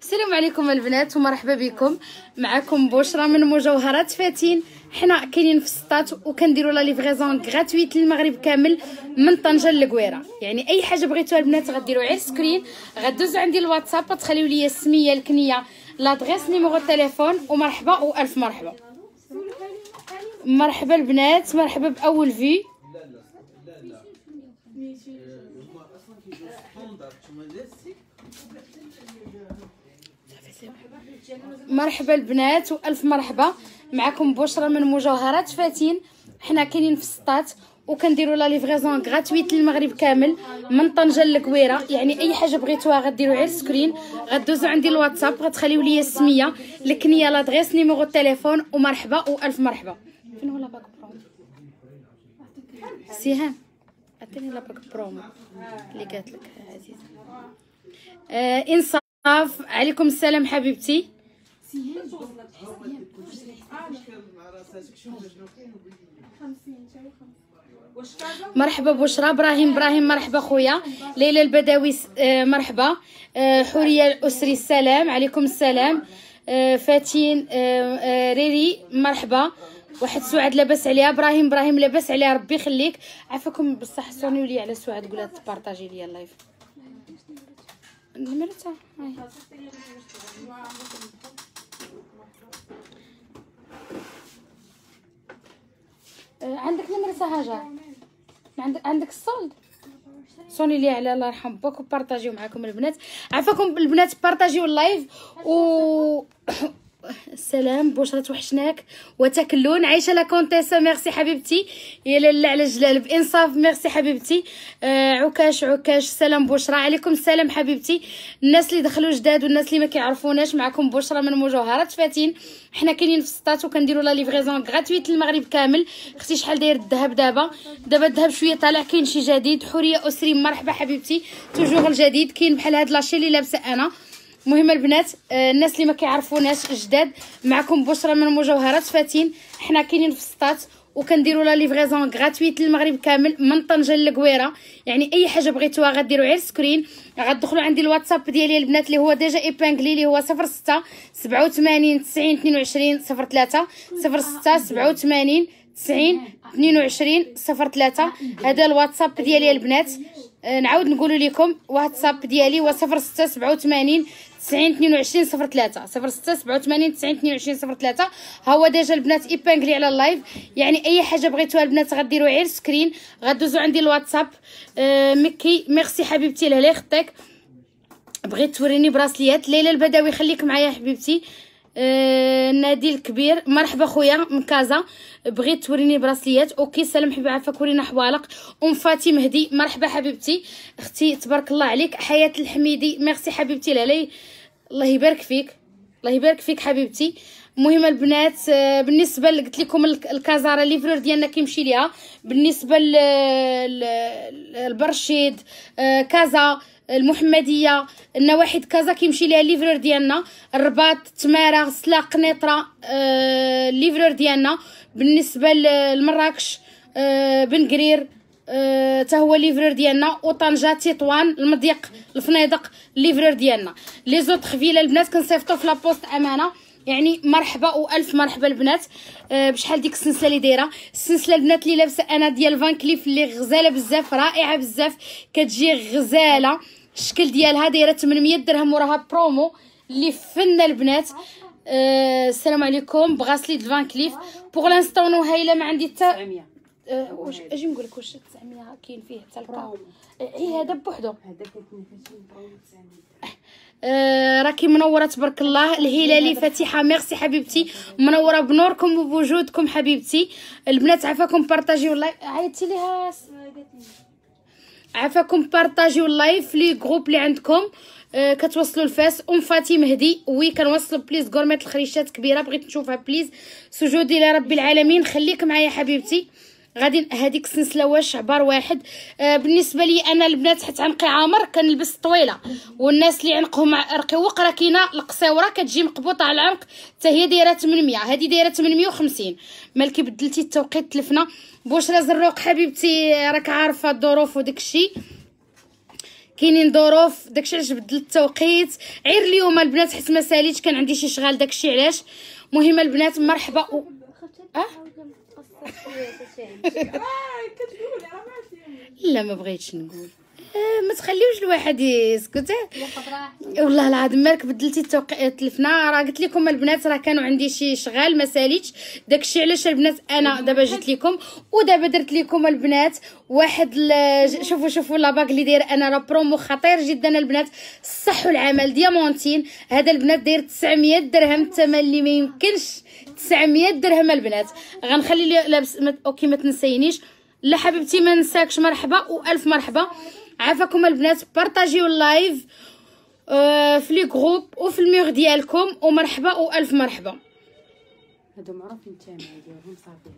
السلام عليكم البنات ومرحبا بكم. معكم بشرى من مجوهرات فاتين. حنا كاينين في السطات وكنديروا لا ليفريزون غراتويت للمغرب كامل من طنجه للقويره. يعني اي حاجه بغيتوها البنات غديروا غير سكرين، غدوزوا عندي الواتساب، تخليو لي السميه، الكنيه، لادريس، نيميرو التليفون، ومرحبا والف مرحبا. مرحبا البنات، مرحبا باول في. مرحبا البنات والف مرحبا. معكم بشرى من مجوهرات فاتين. حنا كاينين في السطات وكنديروا لا ليفريزون غراتويت للمغرب كامل من طنجه للقويره. يعني اي حاجه بغيتوها غديروا غير سكرين، غدوزوا عندي الواتساب، غتخليو لي السميه، الكنيه، لادريس، نيميرو التليفون، ومرحبا والف مرحبا. فين هو لاباك برومو؟ سيهان عطيني لاباك برومو اللي قالت لك عزيزه. انصاف عليكم السلام حبيبتي. مرحبا بشرى. ابراهيم مرحبا خويا. ليلى البداوي مرحبا. حوريه الاسري السلام عليكم السلام. فاتين ريري مرحبا. واحد سعاد لاباس عليها. ابراهيم لاباس عليها ربي يخليك. عافاكم بصح صونيو لي على سعاد، قولها تبارطاجي لي اللايف نمرتها. عندك نمرتها هاجر؟ عندك الصولد؟ صوني لي على الله يرحم باك وبارطاجيو معكم البنات. عافاكم البنات، بارطاجيو اللايف و السلام. بشرى توحشناك وتاكلون. عايشه لا كونتيسا ميرسي حبيبتي. يا لاله على الجلال بانصاف ميرسي حبيبتي. عكاش سلام بشرى. عليكم السلام حبيبتي. الناس اللي دخلوا جداد والناس اللي ما كيعرفوناش، معكم بشرى من مجوهرات فاتين. حنا كاينين في السطات وكنديروا لا ليفريزون غراتويت للمغرب كامل. اختي شحال داير الذهب؟ دابا الذهب شويه طالع، كاين شي جديد. حوريه اسري مرحبا حبيبتي. توجور الجديد كاين بحال هاد لاشي اللي لابسه انا. مهم البنات، الناس اللي ما كيعرفوناش جداد، معكم بشرى من مجوهرات فاتين. حنا كاينين في السطات وكنديروا لا ليفريزون غراتويت للمغرب كامل من طنجه للقويره. يعني اي حاجه بغيتوها غديروا غير سكرين، غتدخلوا عندي الواتساب ديالي البنات اللي هو ديجا ايبانغلي، اللي هو 06 87 90 22 03 06 87 90 22 03. هذا الواتساب ديالي البنات. نعاود نقول لكم واتساب ديالي هو 06 87 90 22 03 06 87 90 22 03. هو ديجا البنات ايبانغلي على اللايف. يعني اي حاجه بغيتوها البنات غديروا غير سكرين، غدوزوا عندي الواتساب. مكي ميرسي حبيبتي لهلا خطيك. بغيت توريني براسليات. ليلى البداوي خليك معايا حبيبتي. نادي الكبير مرحبا خويا من كازا. بغيت توريني براسليات. اوكي سلام حبيبي عافاك. ورينا حوالق. فاتي مهدي مرحبا حبيبتي. اختي تبارك الله عليك. حياه الحميدي ميرسي حبيبتي لهلا. الله يبارك فيك، الله يبارك فيك حبيبتي. المهم البنات، بالنسبه قلت لكم الكازاره ليفرور ديالنا كيمشي ليها. بالنسبه للبرشيد كازا، المحمديه، النواحي كازا كيمشي ليها الليفرور ديالنا. الرباط، تماره، سلا، قنيطره، الليفرور ديالنا. بالنسبه لمراكش بن قرير تا هو ليفرور ديالنا. وطنجه، تطوان، المضيق، الفنيدق، ليفرور ديالنا. لي زوطخ فيلا البنات كنصيفطو في لابوست امانه. يعني مرحبا والف مرحبا البنات. بشحال ديك السلسله اللي دايره؟ السلسله البنات اللي لابسه انا ديال فان كليف، اللي غزاله بزاف، رائعه بزاف، كتجي غزاله. الشكل ديالها دايره 800 درهم وراها برومو اللي فن البنات. السلام عليكم. بغاسلي د فان كليف بوغ لانستون وهايله. ما عندي حتى واش اجي نقول لك واش 900 كاين فيه حتى البرومو. هذا بوحدو. راكي منوره تبارك الله. الهلالي فاتحه ميرسي حبيبتي. منوره بنوركم وبوجودكم حبيبتي. البنات عافاكم بارطاجيو اللايف. عيطتي ليها عافاكم بارطاجيو اللايف لي جروب اللي عندكم. كتوصلوا الفاس. فاتي مهدي. وي كنوصلوا بليز غورميت الخريشات كبيره، بغيت نشوفها بليز. سجودي لرب العالمين. خليك معايا حبيبتي. غادي هذيك السلسله واش عبار واحد. بالنسبه لي انا البنات حيت عنقي عامر كنلبس طويله، والناس اللي عنقهم رقيق راه كاينه القصيوره كتجي مقبوطه على العنق حتى هي دايره 800. هذه دايره 850. مالكي بدلتي التوقيت تلفنا. بشرى زروق حبيبتي راك عارفه الظروف وداك الشيء. كاينين ظروف داكشي علاش بدلت التوقيت. عير اليوم البنات حيت ما ساليتش، كان عندي شي شغال داكشي علاش. مهم البنات مرحبا لا ما بغيتش نقول. ما تخليوش الواحد يسكت. والله العظيم مالك بدلتي التلفنا. راه قلت لكم البنات راه كانوا عندي شي شغال ما ساليتش، داكشي علاش البنات انا دابا جيت لكم. ودابا درت لكم البنات واحد شوفوا لاباك اللي داير انا، راه برومو خطير جدا البنات. الصح والعمل ديامونتين، هذا البنات داير 900 درهم، الثمن اللي ما يمكنش. 900 درهم البنات. غنخلي لي لابس اوكي ما تنسينيش. لا حبيبتي ما نساكش، مرحبا والف مرحبا. عافاكم البنات، بارطاجيو اللايف في لي جروب وفي الميغ ديالكم، ومرحبا والف مرحبا. هادو معروفين الثمن ديالهم صافي.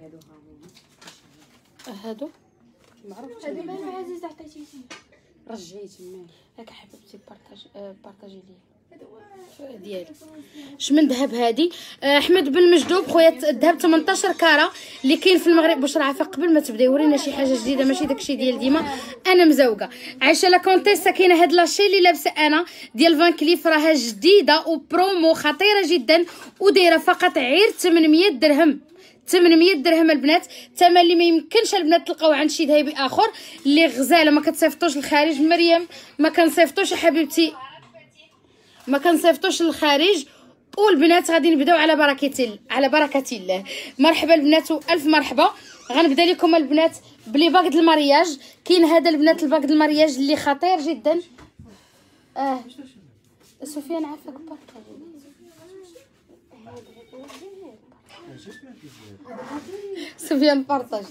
هادو معروف. هادو مالو عزيز عطيتيه رجعيتي مالك هاك حبيبتي بارطاجي لي ديالي. شمن ذهب هادي احمد بن مجدوب خويا. الذهب 18 كاره اللي كاين في المغرب. واش راه قبل ما تبداي ورينا شي حاجه جديده، ماشي داكشي ديال ديما. انا مزوقه عايشه لا كونتيسا. كاينه هاد لاشي اللي لابسه انا ديال فان كليف، راها جديده وبرومو خطيره جدا، ودايره فقط عير 800 درهم. 800 درهم البنات، الثمن اللي ما يمكنش البنات تلقاو عند شي ذهبي اخر. اللي غزاله ما كتصيفطوش للخارج. مريم ما كنصيفطوش حبيبتي، ما كنصيفطوش للخارج. والبنات غادي نبداو على بركه الله. مرحبا البنات والف مرحبا. غنبدا لكم البنات بلي باك د المارياج. كاين هذا البنات الباك د المارياج اللي خطير جدا. سفيان عافاك بارطاجي. سفيان بارطاج.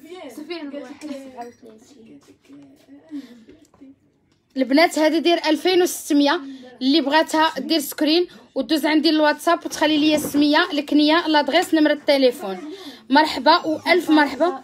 البنات هذه دير 2600. اللي بغاتها دير سكرين ودوز عندي الواتساب وتخلي لي السميه الكنيه لادغيس نمره التليفون. مرحبا والف مرحبا.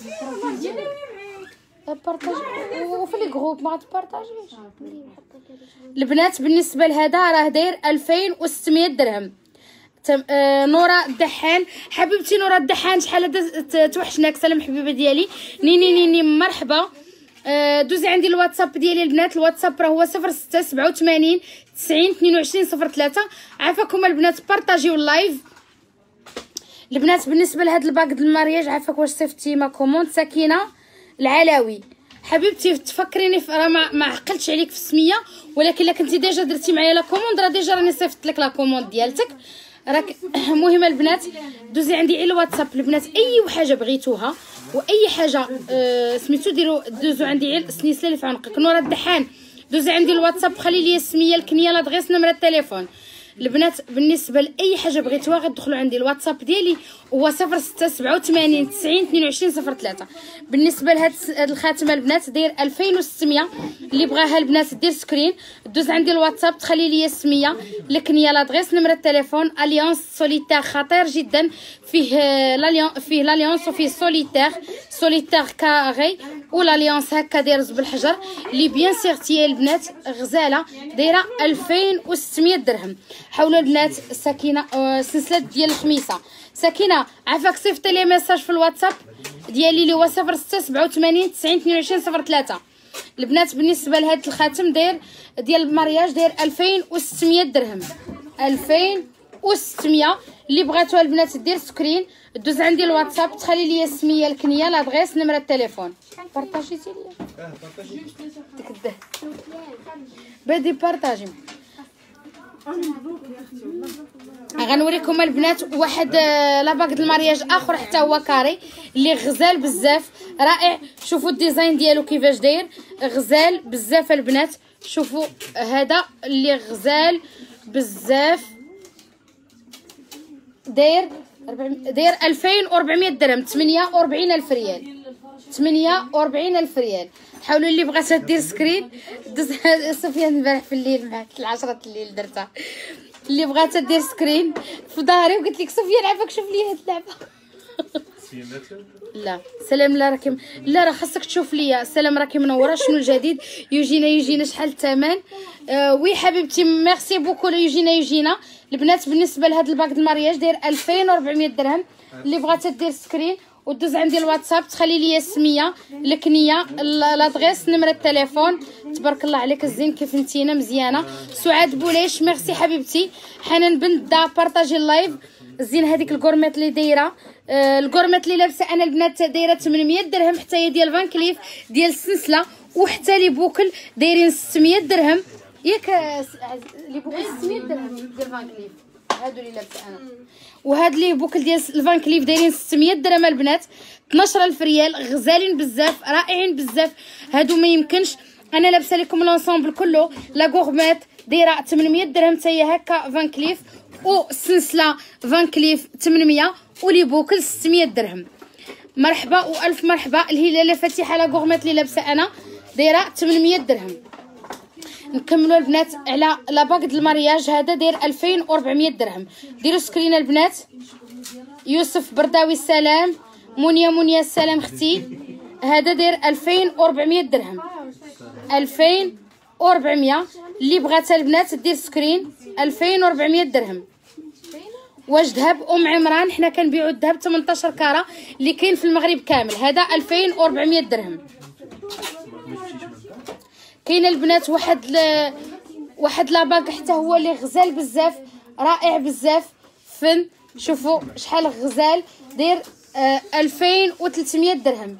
بارطاج وفي لي جروب ما تبارطاجيش البنات. بالنسبه لهذا راه داير 2600 درهم. نورا الدحان حبيبتي، نورا الدحان شحال توحشناك. سلام حبيبه ديالي. نيني مرحبا. دوزي عندي الواتساب ديالي البنات. الواتساب راه هو 0687 90 22 03. عافاكم البنات، بارطاجيو اللايف البنات. بالنسبه لهاد الباك د المارياج عافاك واش صيفطتي ما كوموند. سكينه العلاوي حبيبتي تفكريني راه ما عقلتش عليك في السميه، ولكن الا كنتي ديجا درتي معايا لا كوموند راه ديجا راني صيفطت لك لا كوموند ديالتك راك. مهم البنات دوزي عندي على الواتساب البنات اي حاجه بغيتوها واي حاجه سميتو ديروا دوزو عندي على السنيسله اللي في عنقك. نورا الدحان دوزي عندي الواتساب خلي لي السميه الكنيه لادغيس نمره التليفون. البنات بالنسبه لاي حاجه بغيتوها غتدخلوا عندي الواتساب ديالي هو 0687 90 22 03. بالنسبه لهاد الخاتمه البنات داير 2600. اللي بغاها البنات دير سكرين دوز عندي الواتساب تخلي لي السميه الكنيه لادغيس نمره التليفون. اليونس سوليتير خطير جدا، فيه لاليونس وفيه سوليتير كاري والاليونس هكا داير بالحجر اللي بيان سيغتي البنات غزاله دايره 2600 درهم. حاولوا البنات سكينه سلسله ديال الخميسه. سكينه عافاك صيفطي لي ميساج في الواتساب ديالي اللي هو 0687 90 22 03. البنات بالنسبه لهاد الخاتم داير ديال المارياج داير 2600 درهم. 2600. اللي بغاتوها البنات دير سكرين دوز عندي الواتساب تخلي لي السميه الكنيه لادغيس نمره التليفون. بارطاجيتي لي ديك الدهب بدي بارطاجي. غنوريكم البنات واحد لاباك د المارياج اخر حتى هو كاري اللي غزال بزاف رائع. شوفوا الديزاين ديالو كيفاش داير غزال بزاف البنات. شوفوا هذا اللي غزال بزاف داير 2400 درهم. 48000 ريال. 48000 ريال. حاولوا اللي بغاتها دير سكرين دوز سفيان البارح في الليل معاك 10 الليل درتها. اللي بغاتها دير سكرين في ظهري وقلت لك سفيان عافاك شوف لي هاد اللعبه. لا سلام لا راكي لا راه خاصك تشوف ليا. سلام راكي منوره. شنو الجديد يوجينا شحال الثمن؟ وي حبيبتي ميرسي بوكو يوجينا. البنات بالنسبه لهاد الباك د المارياج داير 2400 درهم. اللي بغاتها دير سكرين ودوز عندي الواتساب، تخلي لي السميه، الكنيه، لادغيس، نمره التليفون. تبارك الله عليك الزين، كيف نتينا مزيانه. سعاد بوليش ميرسي حبيبتي. حنان بنت دا بارطاجي اللايف. الزين هذيك الكورميت اللي دايره، الكورميت اللي لابسه انا البنات دايره 800 درهم، حتى هي ديال فان كليف ديال السلسله، وحتى لي بوكل دايرين 600 درهم. ياك لي بوكل 600 درهم ديال فان كليف، هادو اللي لابسه انا. وهاد لي بوكل ديال الفان كليف دايرين 600 درهم البنات، 12000 ريال. غزالين بزاف، رائعين بزاف هادو، ما يمكنش. انا لابسه لكم لونسومبل كله. لا غورميت دايره 800 درهم حتى هي هكا فان كليف، والسلسله فان كليف 800، ولي بوكل 600 درهم. مرحبا والف مرحبا. الهلاله فاتحه لا غورميت اللي لابسه انا دايره 800 درهم. نكملوا البنات على لا باك د المارياج، هذا داير 2400 درهم. ديروا سكرين البنات. يوسف برداوي السلام. منيا السلام اختي. هذا داير 2400 درهم، 2400. اللي بغاتها البنات دير سكرين. 2400 درهم. واش ذهب ام عمران؟ حنا كنبيعوا الذهب 18 كاره اللي كاين في المغرب كامل، هذا 2400 درهم. كاين البنات واحد لاباك حتى هو اللي غزال بزاف، رائع بزاف، فن. شوفوا شحال غزال، داير 2300 درهم،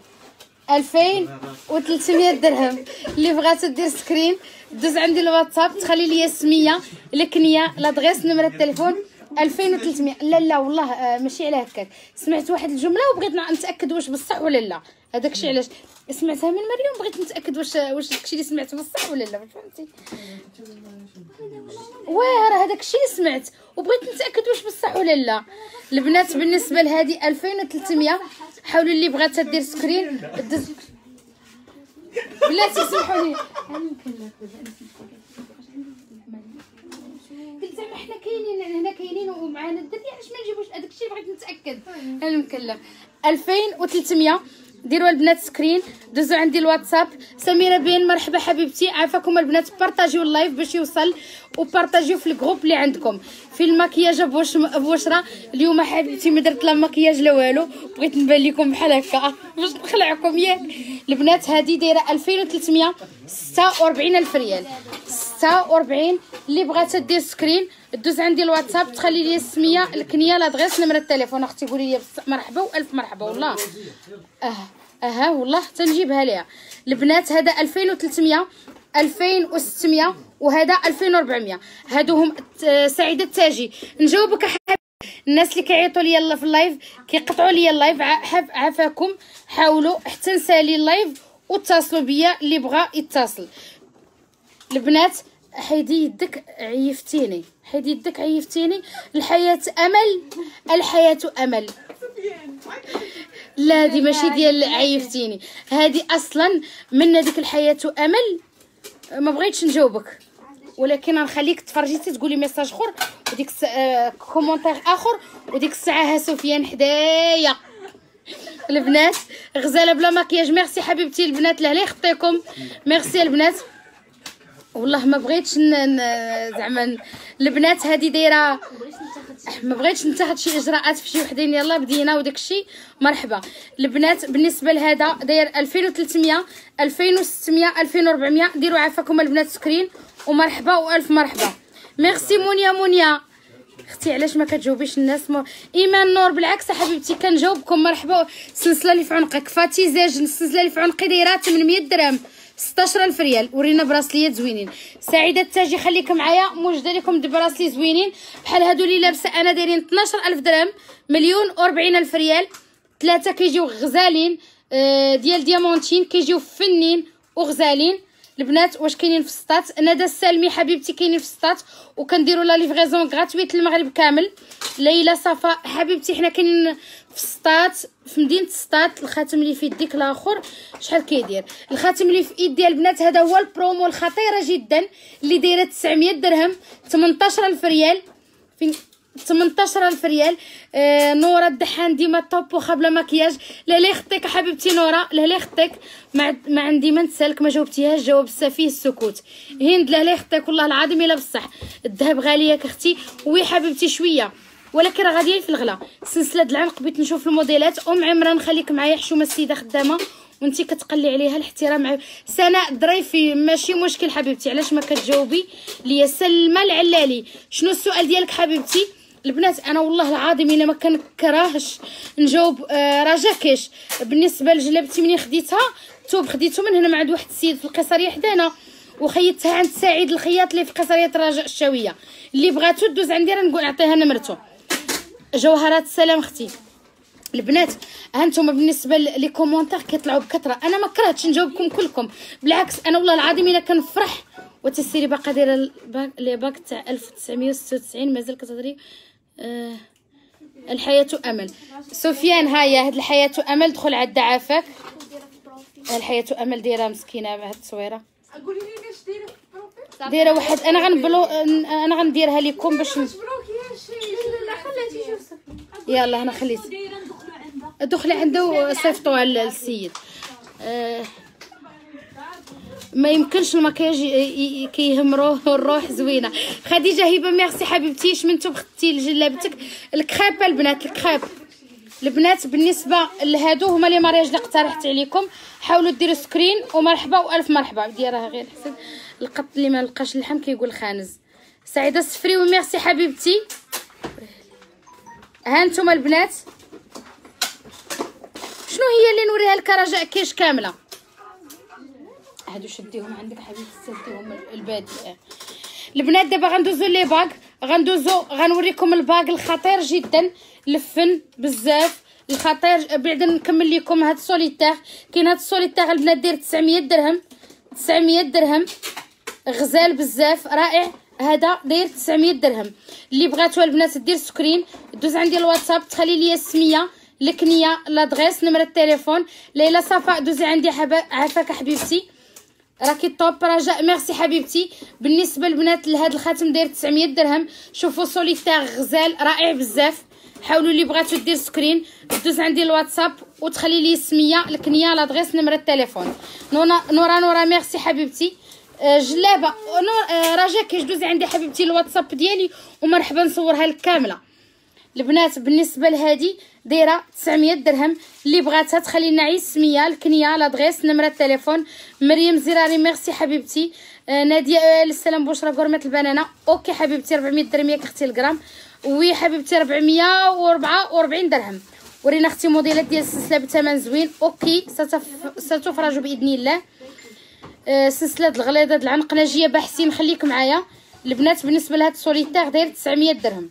2300 درهم. اللي بغات دير سكرين دوز عندي الواتساب، تخلي لي السميه، الكنيه، لادغيس، نمره التليفون. 2300. لا والله ماشي على هكاك، سمعت واحد الجمله وبغيت نتاكد واش بصح ولا لا. هذاك الشيء علاش سمعتها من مريم، بغيت نتاكد واش داكشي اللي سمعته بصح ولا لا، فهمتي؟ راه هذاك الشيء اللي سمعت وبغيت نتاكد واش بصح ولا لا. البنات بالنسبه لهذه 2300. حاولوا اللي بغات دير سكرين بلاتي سمحوا لي. قلت زعما حنا كاينين هنا، كاينين ومعانا الدري، علاش ما نجيبوش هذاك الشيء؟ بغيت نتاكد. انا مكلف. 2300. ديروا البنات سكرين، دوزوا عندي الواتساب. سميره بين مرحبا حبيبتي، عافاكم البنات. بارطاجيو اللايف باش يوصل، وبارطاجيو في الجروب اللي عندكم. في المكياج بوشرة اليوم حبيبتي ما درت لا مكياج لا والو، بغيت نبان لكم بحال هكا باش نخلعكم ياك. البنات هذه دايره 2300، 46000 ريال، 46. اللي بغات دير سكرين دوز عندي الواتساب، تخلي لي السميه، الكنيه، لادغيس، نمره التليفون. اختي قولي لي مرحبا والف مرحبا. والله والله تنجيبها ليها. البنات هذا 2300، 2600، وهذا 2400. هادو هم. سعيده التاجي نجاوبك الناس اللي كيعيطوا لي يلا في اللايف، كيقطعوا لي اللايف، عافاكم. حاولوا حتى نسالي اللايف واتصلوا بيا اللي بغى يتصل. البنات حيدي يدك عيفتيني، حيدي يدك عيفتيني. الحياه امل، الحياه امل. لا دي ماشي ديال عيفتيني، هذه اصلا من هذيك الحياه امل. ما بغيتش نجاوبك، ولكن غنخليك تفرجي تقولي ميساج اخر، وديك كومونتير اخر، وديك الساعه ها سفيان حدايا. البنات غزاله بلا مكياج. ميرسي حبيبتي البنات، لهلا يخطيكم. ميرسي البنات، والله ما بغيتش زعما. البنات هذه دايره، ما بغيتش نتاخد شي اجراءات في شي وحدين. يلا بدينا وداك الشيء. مرحبا البنات. بالنسبه لهذا داير 2300، 2600، 2400. ديروا عافاكم البنات سكرين، ومرحبا والف مرحبا. ميرسي منيا اختي. علاش ما كتجاوبيش الناس؟ ايمان نور بالعكس حبيبتي كنجاوبكم. مرحبا. السلسله اللي في عنقك فاتي زاج، السلسله اللي في عنقي دايره 800 درهم، 16000 ريال. ورينا براسليات زوينين. سعيده التاجي خليك معايا، موجده لكم دي براسلي زوينين بحال هادو اللي لابسه انا، دايرين 12000 درهم، 1,040,000 ريال. 3 كيجيو غزالين ديال ديامونتين، كيجيو فنين وغزالين. البنات واش كاينين في السطات؟ ندى السالمي حبيبتي كاينين في السطات، وكنديروا لا ليفريزون غراتويت للمغرب كامل. ليلى صفا حبيبتي حنا كاينين في السطات، في مدينه السطات. الخاتم اللي في يديك الاخر شحال كيدير؟ الخاتم اللي في يدي البنات هذا هو البرومو الخطيره جدا اللي دايره 900 درهم، 18000 ريال. فين 18000 ريال. نورا الدحان ديما طوب واخا بلا مكياج. لا يخطيك حبيبتي نورا، لا يخطيك. ما عندي ما نسالك، ما جاوبتيهاش جواب السفيه السكوت. هند لا يخطيك والله العظيم الا بصح الذهب غالي ياك اختي. وي حبيبتي شويه ولكن راه غادي في الغلا. سلسله د العنق بغيت نشوف الموديلات. عمران خليك معايا، حشومه السيده خدامه وانتي كتقلي عليها. الاحترام. سناء ظريفي ماشي مشكل حبيبتي، علاش ما كتجاوبي ليا؟ سلمى العلالي شنو السؤال ديالك حبيبتي؟ البنات انا والله العظيم الا ما كنكرهش نجاوب رجا كاش. بالنسبه لجلابتي منين خديتها توب خديته من هنا مع عند واحد السيد في القصريه حدانا، وخيطتها عند سعيد الخياط اللي في قصريه رجاء الشاويه. اللي بغاتو دوز عندي راه نقول نعطيها نمرته. جوهرات السلام اختي. البنات هانتوما بالنسبه لي كومونتير كيطلعوا بكثره، انا ما كرهتش نجاوبكم كلكم، بالعكس انا والله العظيم الا كنفرح. وتسيري باقا دايره لي باك تاع 1996 مازال كتهضري. الحياه امل. سفيان هايا هاد الحياه امل دخل عاد عافاك. الحياه امل دايره مسكينه هاد التصويره. قولي لي واش دايره في البروفيل؟ دايره واحد انا غنديرها لكم باش مبروك يا شي. لا خلاتي شوف صافي. يلا انا خليت دايره ندخلوا عندها. دخلي عنده وصيفطوها للسيد. ما يمكنش المكياج كيهمروه الروح. زوينه خديجه هبه ميرسي حبيبتي. شمنتو بختي لجلابتك الكريب البنات. الكريب البنات بالنسبه لهادو هما لي مارياج اللي اقترحت عليكم. حاولوا ديروا سكرين ومرحبا والف مرحبا. ديرها غير حسن القط اللي ما لقاش اللحم كيقول خانز. سعيده السفري وميرسي حبيبتي. ها انتم البنات شنو هي اللي نوريها لك رجاء كيش كامله. هادو شديهم عندك حبيبتي سديهم البادئ. البنات دابا غندوزو لي باغ. غنوريكم الباغ الخطير جدا لفن بزاف الخطير. بعدا نكمل لكم هاد السوليتير. كاين هاد السوليتير البنات داير 900 درهم. 900 درهم غزال بزاف رائع. هذا داير 900 درهم. اللي بغاتو البنات دير سكرين دوز عندي الواتساب تخلي لي السميه الكنيه لادغيس نمره التليفون. ليلى صفاء دوزي عندي عافاك حبيبتي راكي طوب. رجاء ميرسي حبيبتي. بالنسبه للبنات لهاد الخاتم داير 900 درهم. شوفوا سوليتير غزال رائع بزاف. حاولوا اللي بغاتو دير سكرين دوز عندي الواتساب وتخلي لي السميه الكنيه لادغيس نمره التليفون. نورا ميرسي حبيبتي. جلابه رجاء كيش دوزي عندي حبيبتي الواتساب ديالي ومرحبا نصورها لك كامله. البنات بالنسبه لهادي دايره 900 درهم. اللي بغاتها تخلي لنا عي السميه الكنيه لادغيس نمره التليفون. مريم زراري ميرسي حبيبتي. ناديه السلام بشرى قرمه البنانه. اوكي حبيبتي 400 درهم ياك اختي الجرام. وي حبيبتي 444 درهم. ورينا اختي موديلات ديال السلسله بثمن زوين. اوكي ستفرج باذن الله. سلسله الغليظه د العنق ناجيه باحثين. خليك معايا البنات. بالنسبه لهاد السوليتير داير 900 درهم.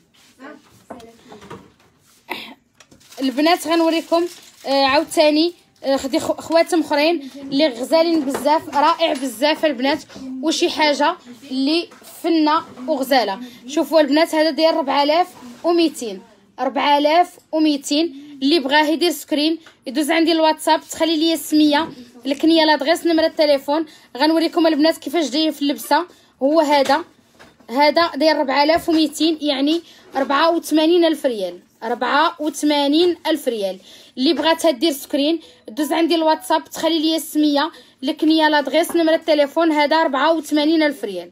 البنات غنوريكم عاوتاني خدي خواتم اخرين اللي غزالين بزاف رائع بزاف البنات وشي حاجه اللي فنه وغزاله. شوفوا البنات هذا داير 4200. 4200 اللي بغاه يدير سكرين يدوز عندي الواتساب تخلي لي السميه الكنيه لادغيس نمره التليفون. غنوريكم البنات كيفاش جاي في اللبسه. هو هذا داير 4200 يعني 84000 ريال. 84000 ريال. اللي بغاتها دير سكرين دوز عندي الواتساب تخلي لي السميه الكنيه لادغيس نمره التليفون. هذا 84000 ريال.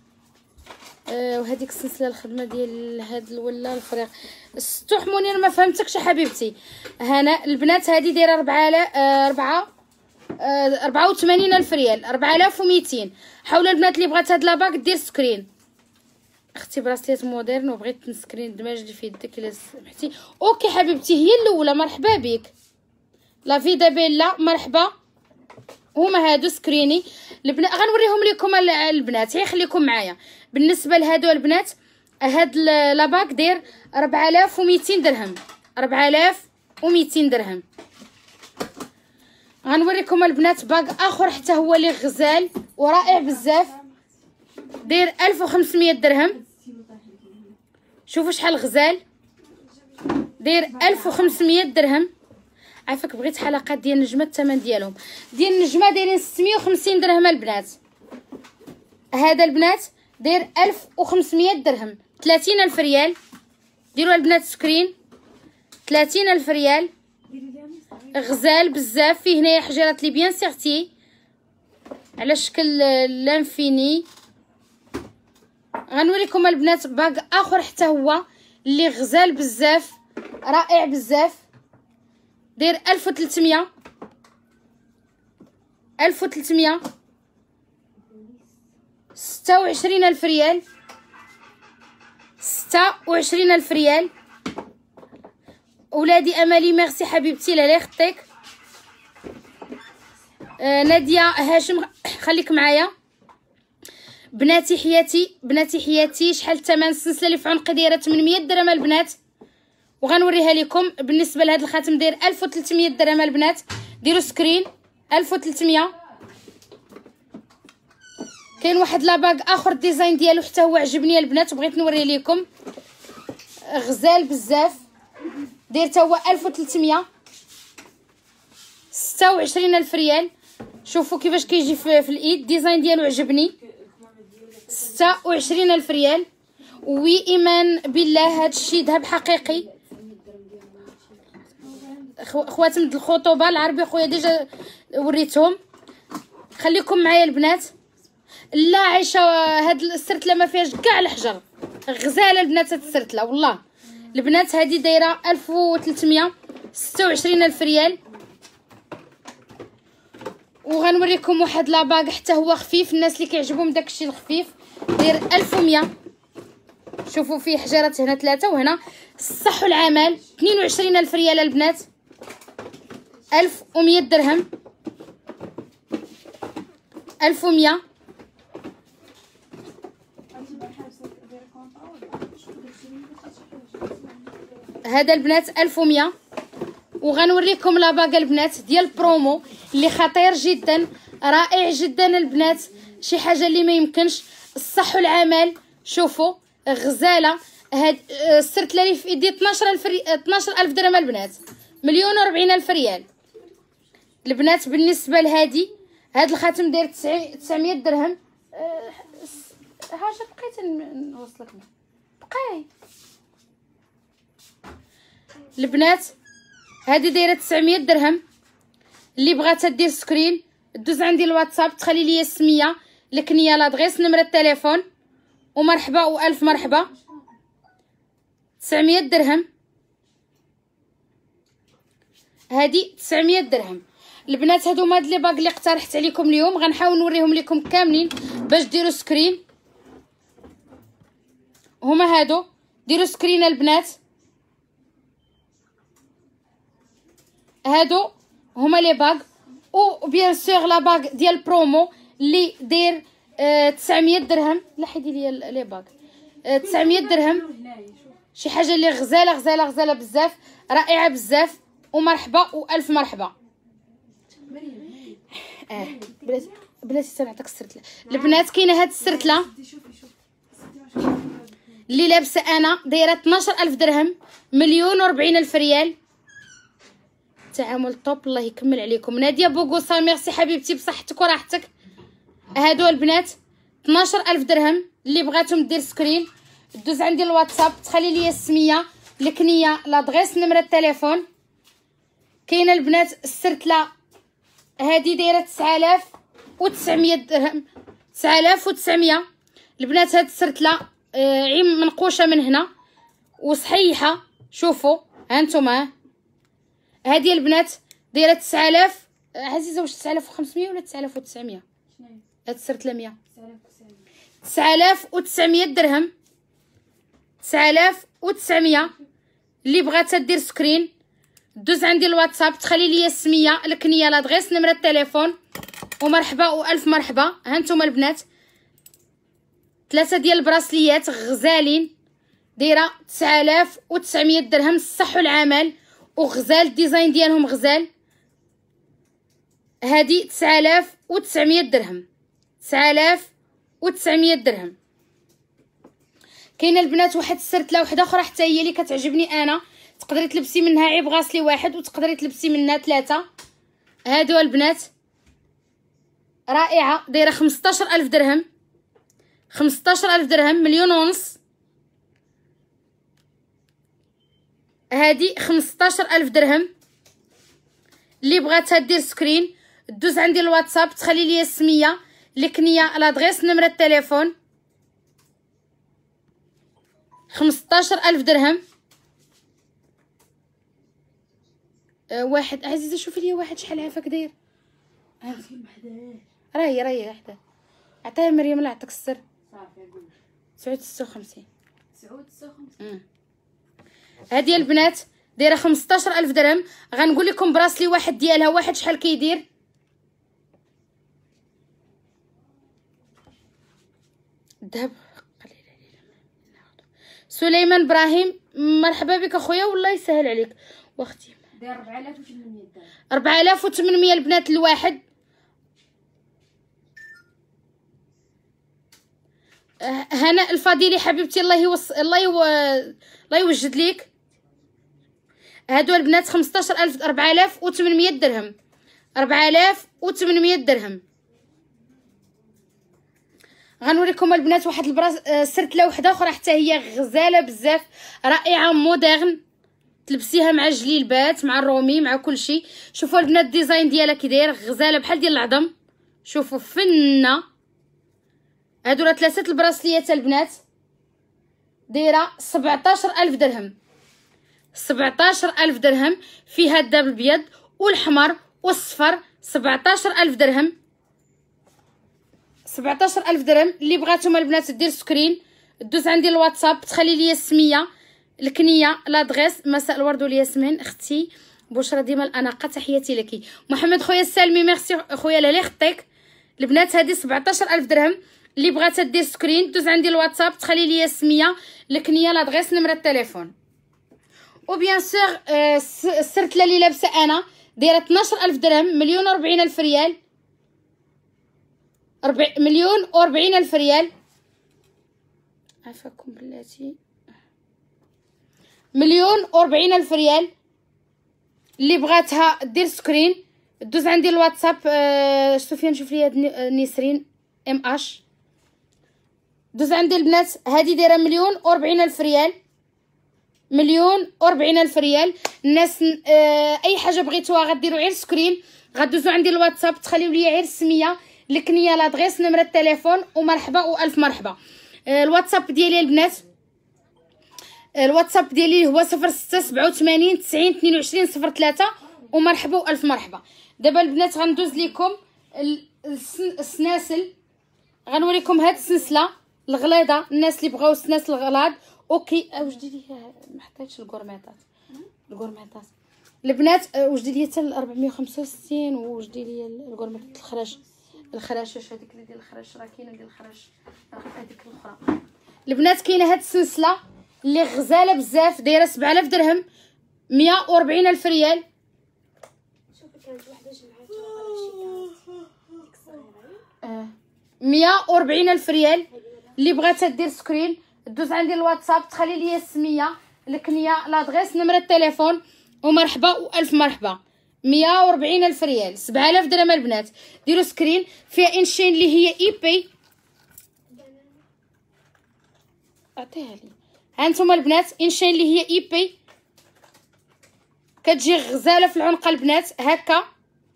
وهذيك السلسله الخدمه ديال هاد ولا الفريق استحموني انا ما فهمتكش حبيبتي. هنا البنات هذه دايره 84000 ريال. 4200. حاولوا البنات اللي بغات هاد لاباك دير سكرين. اختي براسليت مودرن وبغيت نسكرين الدماج اللي في يدك الا سمحتي. اوكي حبيبتي هي الاولى مرحبا بك. لا فيدا بيلا مرحبا. هما هادو سكريني البنات غنوريهم لكم البنات. هي خليكم معايا. بالنسبه لهادو البنات هاد لاباك داير 4200 درهم. 4200 درهم. غنوريكم البنات باك اخر حتى هو اللي غزال ورائع بزاف داير 1500 درهم. شوفوا شحال غزال داير 1500 درهم. عافاك بغيت حلقات ديال النجمه الثمن ديالهم ديال النجمه دايرين 650 درهم البنات. هذا البنات داير 1500 درهم. 30000 ريال. ديروا البنات سكرين 30000 ريال. غزال بزاف. فيه هنايا حجيرات لي بيان سيغتي على شكل لانفيني. غنوريكم البنات باك اخر حتى هو اللي غزال بزاف، رائع بزاف، داير 1300 26,000 ريال، 26,000 ريال. ولادي امالي ميرسي حبيبتي لا يخطيك. ناديه هاشم خليك معايا. بناتي حياتي شحال الثمن السلسله اللي في عنقي؟ دايره 800 درهم البنات، وغنوريها لكم. بالنسبه لهذا الخاتم داير 1300 درهم البنات، ديروا سكرين 1300. كاين واحد لاباغ اخر الديزاين ديالو حتى هو عجبني البنات وبغيت نوريه لكم، غزال بزاف، داير حتى هو 1300 26,000 ريال. شوفوا كيفاش كيجي في الايد، الديزاين ديالو عجبني، 26,000 ريال. وي ايمان بالله هادشي ذهب حقيقي. خواتم الخطوبه العربي خويا ديجا وريتهم، خليكم معايا البنات. لا عايشه هاد السرتله ما فيهاش كاع الحجر، غزاله البنات هاد السرتله والله. البنات هادي دايره 1300 26,000 ريال. وغنوريكم واحد لاباغ حتى هو خفيف، الناس اللي كيعجبهم داكشي الخفيف، داير 1100. شوفوا فيه حجرات هنا 3 وهنا. الصح والعمل 22,000 ريال البنات، 1100 درهم، 1100. هذا البنات 1100. وغنوريكم لاباغ البنات ديال برومو اللي خطير جدا، رائع جدا البنات، شي حاجه اللي ما يمكنش. الصح والعمل، شوفوا غزاله. هاد السرتله اللي في ايدي 12,000 درهم البنات، 1,40,000 ريال البنات. بالنسبه لهادي، هاد الخاتم داير 900 درهم. حاجه بقيت نوصلك بقاي البنات. هذه دايره 900 درهم. اللي بغات دير سكرين دوز عندي الواتساب، تخلي لي السميه، الكنيه، لادغيس، نمره التليفون، ومرحبا والف مرحبا. 900 درهم، هذه 900 درهم البنات. هادو هاد لي باغ اللي اقترحت عليكم اليوم، غنحاول نوريهم لكم كاملين باش ديروا سكرين. هما هادو، ديروا سكرين البنات. هادو هما لي باغ. و بيان سور لا باغ ديال برومو اللي داير 900 درهم. لا حيدي لي لي باغ 900 درهم، شي حاجه اللي غزاله بزاف، رائعه بزاف. ومرحبا والف مرحبا. بلاتي سنعطيك السرتله البنات. كاينه هاد السرتله اللي لابسه انا، دايره 12,000 درهم، 1,40,000 ريال. تعامل طوب، الله يكمل عليكم. ناديه بوغوسا ميرسي حبيبتي بصحتك وراحتك. هادو البنات 12,000 درهم. اللي بغاتهم دير سكرين دوز عندي الواتساب، تخلي لي السميه، الكنيه، لادغيس، نمره التليفون. كاينه البنات السرتله هادي دايره 9,900 درهم، 9,900 البنات. هاد السرتله عيم منقوشه من هنا وصحيحه، شوفوا هانتوما. هادي البنات دايره 9,000 عزيزه. واش 9,500 ولا 9,900؟ هاد السرتله 100 9,900 درهم، 9,900. اللي بغات دير سكرين دوز عندي الواتساب، تخلي لي السميه، الكنيه، لادغيس، نمره التليفون، ومرحبا والف مرحبا. هانتوما البنات 3 ديال البراسليات غزالين، دايره 9,900 درهم، الصح والعمل وغزال، الديزاين ديالهم غزال. هادي 9,900 درهم، 9,900 درهم. كاينه البنات واحد السرتله وحده اخرى حتى هي اللي كتعجبني انا، تقدري تلبسي منها عيب غاسلي واحد، وتقدري تلبسي منها 3. هادو البنات رائعه، دايره 15,000 درهم، 15,000 درهم، 1,500,000. هادي 15,000 درهم. اللي بغات دير سكرين دوز عندي الواتساب، تخلي لي السميه، الكنيه، لادغيس، نمره التليفون. 15,000 درهم. واحد عزيزه شوفي لي واحد شحال عافاك داير. راهي حدا عطيها مريم لا عطاك السر. صافي 956. 956. هادي البنات دايره 15,000 درهم. غنقول لكم براسلي واحد ديالها واحد شحال كيدير. الذهب قليل علينا ناخذ. سليمان ابراهيم مرحبا بك اخويا والله يسهل عليك واختي. داير 4800 درهم. 4800 البنات الواحد. هنا الفضيلي حبيبتي الله يوجد ليك. هادو البنات 15,000 4800 درهم. 4800 درهم. غنوريكم البنات واحد البراس سرتله وحده اخرى حتى هي غزاله بزاف رائعه مودرن. تلبسيها مع الجليلبات مع الرومي مع كل شيء. شوفوا البنات الديزاين ديالها كي داير غزاله بحال ديال العظم. شوفوا فنه. هادو راه 3 البراسليات البنات دايره 17,000 درهم. 17,000 درهم فيها الذهب الابيض والاحمر والصفر. 17,000 درهم. 17,000 درهم. اللي بغاتهم البنات دير سكرين دوز عندي الواتساب تخلي لي السميه الكنيه لادغيس. مساء الورد والياسمين اختي بشرى ديما الاناقه تحياتي لك. محمد خويا السالمي ميرسي خويا لالي خطيك. البنات هذه 17,000 درهم. اللي بغات دير سكرين دوز عندي الواتساب تخلي لي السميه الكنيه لادغيس نمره التليفون. وبيان سور السرتله اللي لابسه انا دايره 12,000 درهم. 1,040,000 ريال. 1,040,000 ريال. عافاكم بلاتي. 1,040,000 ريال. اللي بغاتها دير سكرين دوز عندي الواتساب. سفيان نشوف لي هاد نسرين ام اش. دوز عندي البنات هادي دايره 1,040,000 ريال. 1,040,000 ريال. الناس اي حاجه بغيتوها غديروا غير سكرين غدوزوا عندي الواتساب تخليو لي غير السميه الكنيه لادغيس نمره التليفون ومرحبا والف مرحبا. الواتساب ديالي البنات الواتساب ديالي هو 0687 90 22 03 ومرحبا والف مرحبا. دابا البنات غندوز لكم السناسل. غنوريكم هاد السلسله الغليظه. الناس اللي بغاو السناسل الغلاظ اوكي. وجدي لي ما حطيتش الكورميطات. البنات وجدي لي حتى 465 وجدي لي الكورميطات الخراشش هذيك اللي ديال الخراش راه كاينه ديال الخراش هذيك الاخرى. البنات كاينه هاد السلسله اللي غزاله بزاف دايره 7,000 درهم. 140,000 ريال. شوفي كانت وحده جمعات 140,000 ريال. اللي بغات دير سكرين دوز عندي الواتساب تخلي لي السميه الكنيه لادغيس نمره التليفون ومرحبا والف مرحبا. 140,000 ريال. 7,000 درهم البنات. ديروا سكرين فيها انشين اللي هي اي بي. اعطيها لي. ها نتوما البنات انشين اللي هي اي بي كتجي غزاله في العنق البنات هكا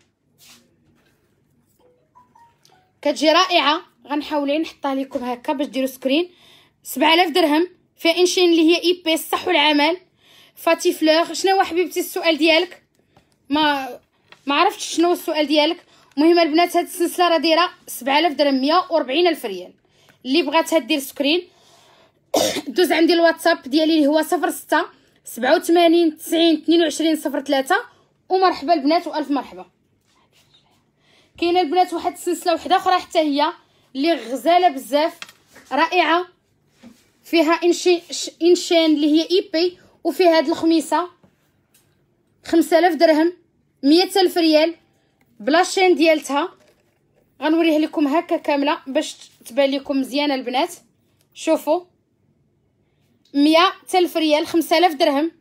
كتجي رائعه. غنحاول نحطها لكم هكا باش ديروا سكرين. 7,000 درهم فيها انشين اللي هي اي بي الصح والعمل. فاتي فلور شنو هو حبيبتي السؤال ديالك؟ ما عرفتش شنو السؤال ديالك. المهم البنات هاد السلسله راه دايره 7,000 درهم. 140,000 ريال. اللي بغاتها دير سكرين دوز عندي الواتساب ديالي اللي هو 06 87 90 22 03 ومرحبا البنات والف مرحبا. كاينه البنات واحد السلسله وحده اخرى حتى هي اللي غزاله بزاف رائعه فيها انشين اللي هي اي بي وفيها هاد الخميسه 5,000 درهم. 100,000 ريال بلا شين ديالتها. غنوريها لكم هكا كامله باش تبان لكم مزيانه البنات. شوفوا 100,000 ريال. 5,000 درهم.